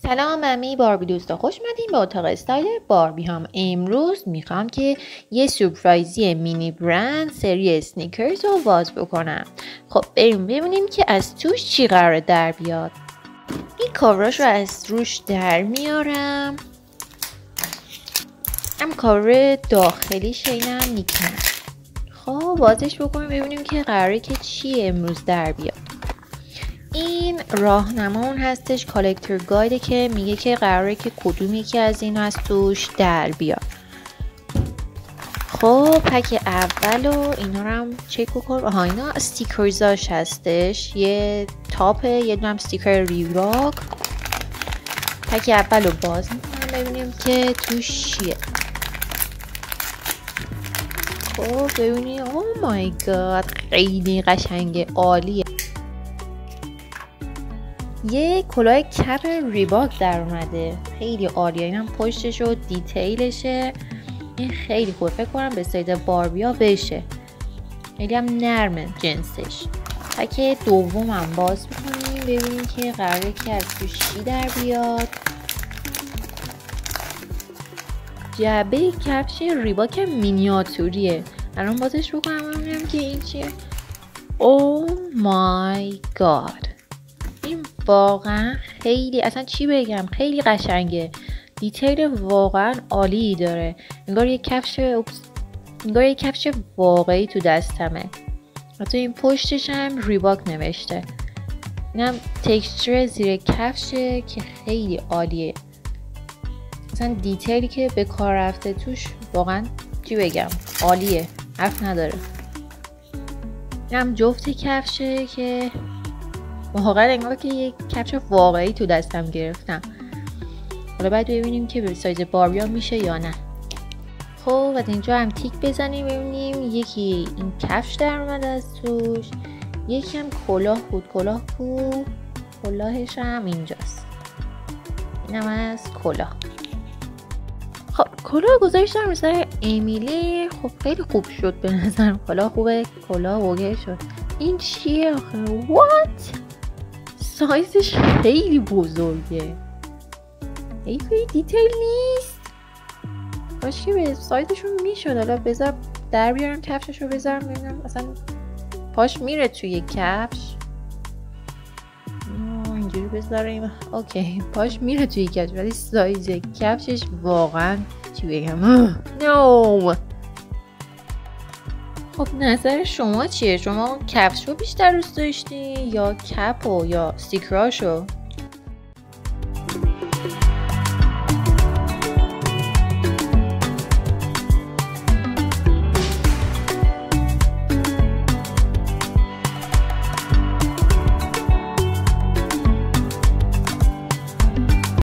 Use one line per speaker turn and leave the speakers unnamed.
سلام ممی باربی دوستا، خوش اومدین به اتاق استایل باربی هم. امروز میخوام که یه سورپرایزی مینی برند سری اسنیکرز رو باز بکنم. خب بریم ببینیم که از توش چی قراره در بیاد. این کاوراش رو از روش در میارم. هم کاور داخلیش اینم میکنم. خب بازش بکنیم ببینیم که قراره که چی امروز در بیاد. این راهنمون هستش، کالکتور گایده که میگه که قراره که کدوم یکی از اینا از توش در بیاد. خب پک اول و اینا رو هم چک بکنم. آها اینا استیکرزاش هستش، یه تاپ، یه دونم استیکر ریباک. پک اول رو باز میکنم ببینیم که توش چیه. خب ببینیم، او مای گاد خیلی قشنگه، عالیه. یه کلاه کپ ریباک در اومده، خیلی عالیه. اینم پشتش و دیتیلشه، این خیلی خوبه. فکر کنم به سایز باربیا بشه، خیلی هم نرمه جنسش. پک دوم هم باز میکنیم ببینیم که قراره که از توش چی در بیاد. جعبه کفش ریباک مینیاتوریه. الان بازش بکنم ببینیم که این چیه. او مای گاد، این واقعا خیلی، اصلا چی بگم، خیلی قشنگه. دیتیل واقعا عالی داره. انگار یه کفش واقعی تو دستمه. حتی این پشتش هم ریباک نوشته. اینم تکسچر زیر کفشه که خیلی عالیه. اصلا دیتیلی که به کار رفته توش واقعا چی بگم، عالیه، حرف نداره. اینم جفت کفشه که واقعا انگار که یک کفش واقعی تو دستم گرفتم. حالا باید ببینیم که به سایز باربیا میشه یا نه. خب از اینجا هم تیک بزنیم ببینیم. یکی این کفش در اومده از توش، یکی هم کلاه بود. کلاه کو؟ کلاهش هم اینجاست. اینم از کلاه. خب کلاه گذاشتم مثلا امیلی. خب خیلی خوب شد به نظرم. کلاه خوبه، کلاه اوکی شد. این چیه آخه؟ وات؟ سایزش خیلی بزرگه، خیلی دیتیل نیست. کاش که به سایزشون میشد. حالا بذار در بیارم کفششو بذارم ببینم اصلا پاش میره توی کفش. اینجوری بذاریم، اوکی پاش میره توی کفش، ولی سایز کفشش واقعا چی بگم، نو. خب نظر شما چیه؟ شما کفشو بیشتر دوست داشتی یا کپو یا استیکراشو؟